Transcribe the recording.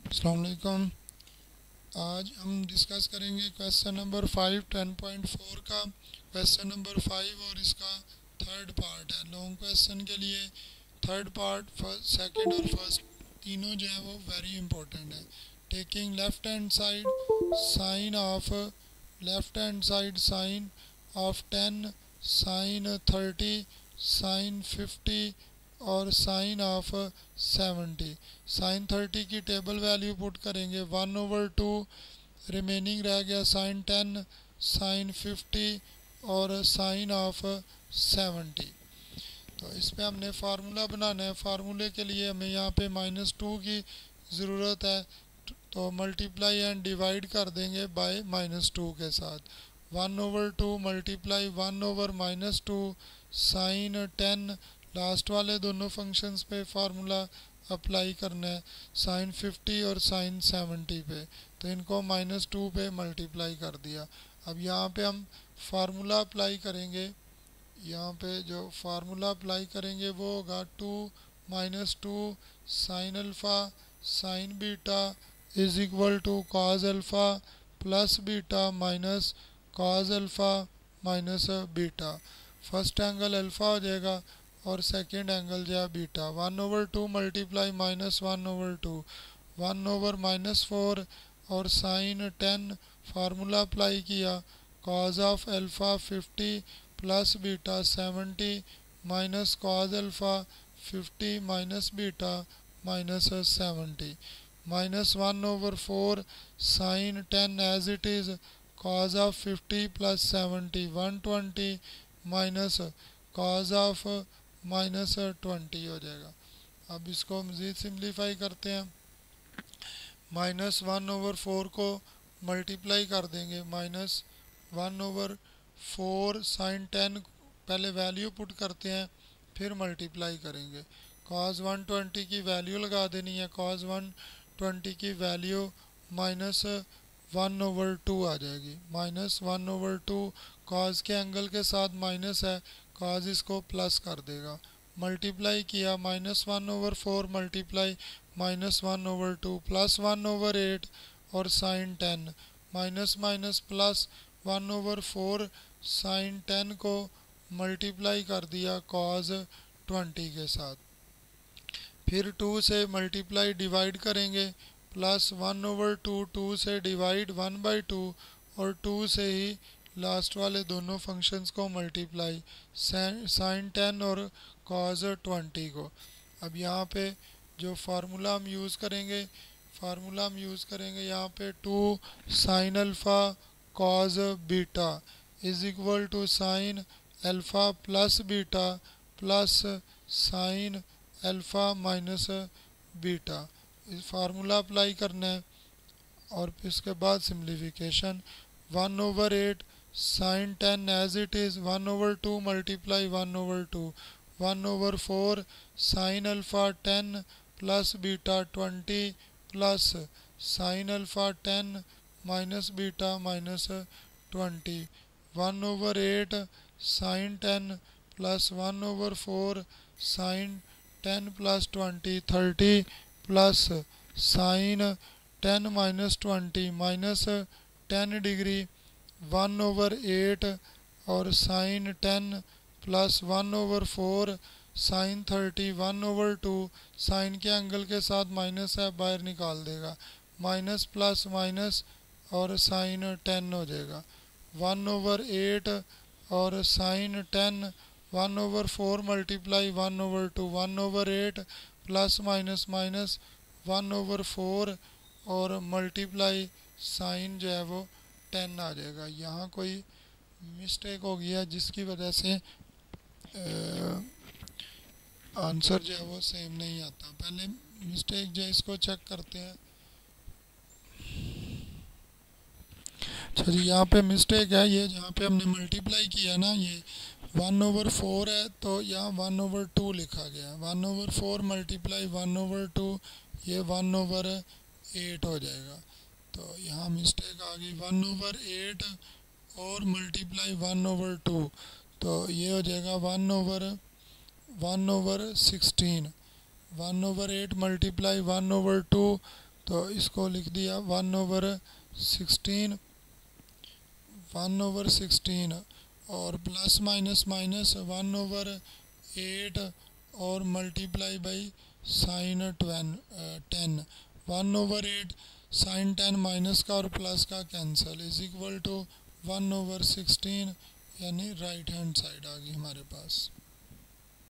अस्सलाम वालेकुम। आज हम डिस्कस करेंगे क्वेश्चन नंबर 5 10.4 का। क्वेश्चन नंबर 5 और इसका थर्ड पार्ट है। लॉन्ग क्वेश्चन के लिए थर्ड पार्ट, फर्स्ट, सेकंड और फर्स्ट तीनों जो है वो वेरी इंपॉर्टेंट है। Taking left hand side sine of 10, sine 30, sine 50 और साइन ऑफ 70। साइन 30 की टेबल वैल्यू पुट करेंगे 1/2, रिमेनिंग रह गया साइन 10, साइन 50 और साइन ऑफ 70। तो इस पे हमने फार्मूला बनाना है। फार्मूले के लिए हमें यहाँ पे -2 की ज़रूरत है, तो मल्टीप्लाई एंड डिवाइड कर देंगे बाय -2 के साथ। 1/2 मल्टीप्लाई 1/-2 साइन 10, लास्ट वाले दोनों फंक्शंस पे फार्मूला अप्लाई करना है, साइन 50 और साइन 70 पे। तो इनको -2 पे मल्टीप्लाई कर दिया। अब यहाँ पे हम फार्मूला अप्लाई करेंगे। यहाँ पे जो फार्मूला अप्लाई करेंगे वो होगा 2 - 2 sine alpha sine beta is equal to cos alpha plus beta minus cos alpha minus beta. First angle alpha हो जाएगा और सेकंड एंगल जो है बीटा। 1/2 मल्टीप्लाई -1/2, 1/-4 और साइन 10 फार्मूला अप्लाई किया, cos of alpha 50 plus beta 70 minus cos alpha 50 minus beta minus 70, -1/4 sine 10 as it is, cos of 50 plus 70 120 minus cos of -20 हो जाएगा। अब इसको मज़ीद सिंप्लीफाई करते हैं। -1/4 को मल्टीप्लाई कर देंगे, -1/4 साइन 10 पहले वैल्यू पुट करते हैं फिर मल्टीप्लाई करेंगे। कॉस 120 की वैल्यू लगा देनी है, कॉस 120 की वैल्यू -1/2 आ जाएगी। -1/2 कॉस के एंगल के साथ माइनस है, कॉस इसको प्लस कर देगा। मल्टीप्लाई किया, -1/4 मल्टीप्लाई -1/2 प्लस 1/8 और sine 10 minus minus plus 1/4 sine 10 को मल्टीप्लाई कर दिया कॉस 20 के साथ। फिर 2 से मल्टीप्लाई डिवाइड करेंगे, प्लस 1/2 2 से डिवाइड 1/2 और 2 से ही लास्ट वाले दोनों फंक्शंस को मल्टीप्लाई, साइन 10 और कॉस 20 को। अब यहाँ पे जो फार्मूला हम यूज़ करेंगे यहाँ पे 2 sine alpha cos beta is equal to sine alpha plus beta plus sine alpha minus beta. इस फार्मूला अप्लाई करना है और फिर इसके बाद simplification. 1/8 sine 10 as it is, 1/2 multiply 1/2, 1/4 sine alpha 10 plus beta 20 plus sine alpha 10 minus beta minus 20, 1/8 sine 10 plus 1/4 sine 10 plus 20 30 plus sine 10 minus 20 minus 10 degree 1/8 और sine 10 plus 1/4 sine 30 1/2, sine के angle के साथ माइनस है बाहर निकाल देगा, minus plus minus और sine 10 हो जाएगा। 1/8 और sine 10 1/4 multiply 1/2, 1/8 plus minus minus 1/4 और मल्टीप्लाई साइन जो है वो 10 आ जाएगा। यहाँ कोई मिस्टेक हो गया जिसकी वजह से आंसर जो है वो सेम नहीं आता। पहले मिस्टेक जो है इसको चेक करते हैं। अच्छा जी, यहाँ पे मिस्टेक है, ये जहाँ पे हमने मल्टीप्लाई किया ना, ये 1/4 है तो यहाँ 1/2 लिखा गया। 1/4 मल्टीप्लाई 1/2 ये 1/8 हो जाएगा। तो यहाँ मिस्टेक आ गई, 1/8 और मल्टीप्लाई 1/2 तो ये हो जाएगा 1/16। 1/8 मल्टीप्लाई 1/2 तो इसको लिख दिया 1/16, 1/16 और प्लस माइनस माइनस 1/8 और multiply by sine 10, 1/8 sine 10 minus का और प्लस का कैंसल इज इक्वल टू 1/16, यानी राइट हैंड साइड आ गई हमारे पास।